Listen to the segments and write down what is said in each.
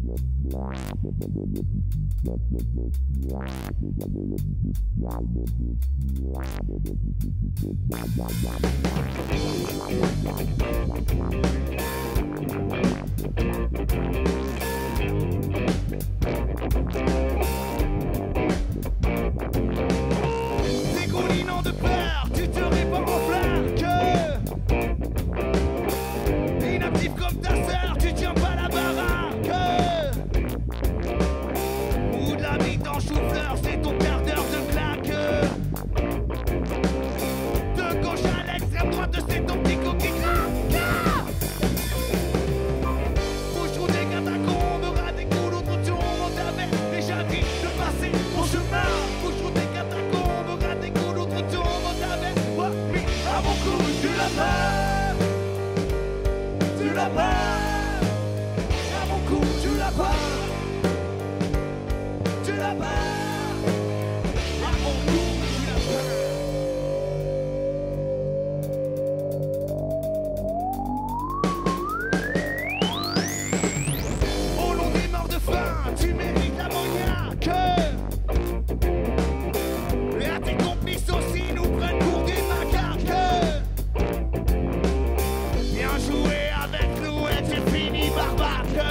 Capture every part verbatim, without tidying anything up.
Dégoulinant de peur, tu te répands en flaque. Inactif comme ta sœur, tu tiens pas la baraque. Ou de la bite en chou-fleur, c'est ton quart d'heure de claque. De gauche à l'extrême droite, c'est ton petit coup qui craque. Bouche-trou des catacombes, rat des coups, l'autre tombe. On t'avait déjà dit de passer ton chemin. Bouche-trou des catacombes, rat des coups, l'autre tombe. On t'avait promis à mon coup, tu l'as pas. Tu l'as pas. À mon coup, tu l'as pas. Tu l'as pas. À mon coup, tu l'as pas. Au long des morts de faim, tu mérites l'ammoniaque. Et à tes complices aussi, nous prennent pour des macaques. Viens jouer avec nous et tu finis barbaque.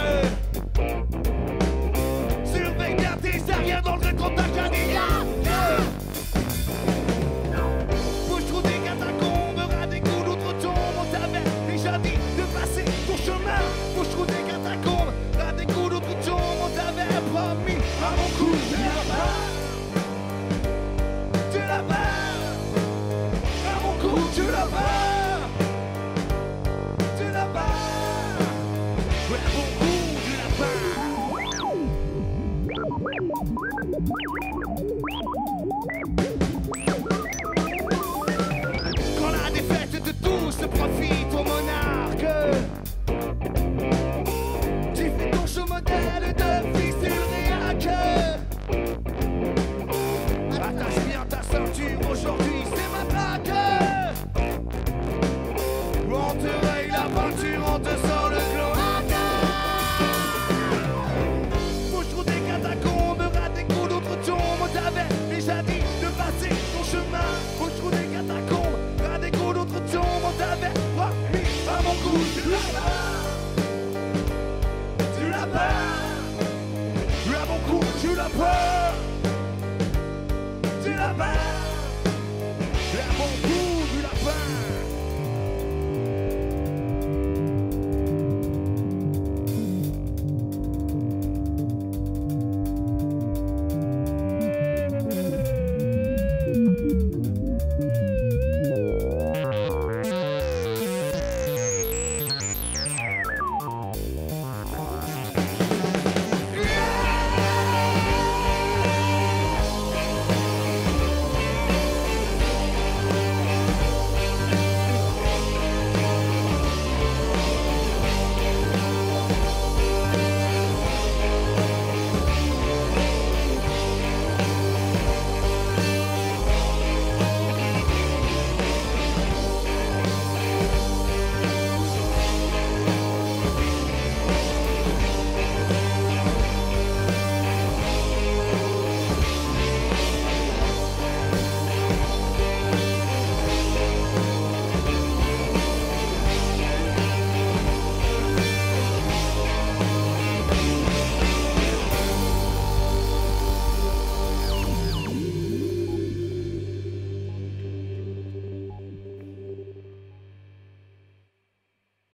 Surveille bien tes arrières dans le rétro de ta Cadillac. Bouche-trou des catacombes, rat des coups, l'autre tombe. On t'avait déjà dit de passer ton chemin. Bouche-trou des catacombes, rat des coups, l'autre tombe. On t'avait promis à mon coup, tu l'as pas. Tu l'as pas. À mon coup, tu l'as pas. Tu l'as pas. Ouais, à mon coup, tu l'as pas. Quand la défaite de tous se profite au monarque, tu fais ton show modèle de fistule réac. Attache bien ta ceinture, aujourd'hui c'est ma plaque. On te raye la peinture, on te sort le cloaque. Bouche-trou des catacombes, rat des coups, d'autres tombes. On t'avait déjà dit de passer ton chemin. Bouche-trou des catacombes, rat des coups, d'autres tombes. On t'avait promis à mon coup, tu l'as pas. Tu l'as pas. À mon coup, tu l'as pas.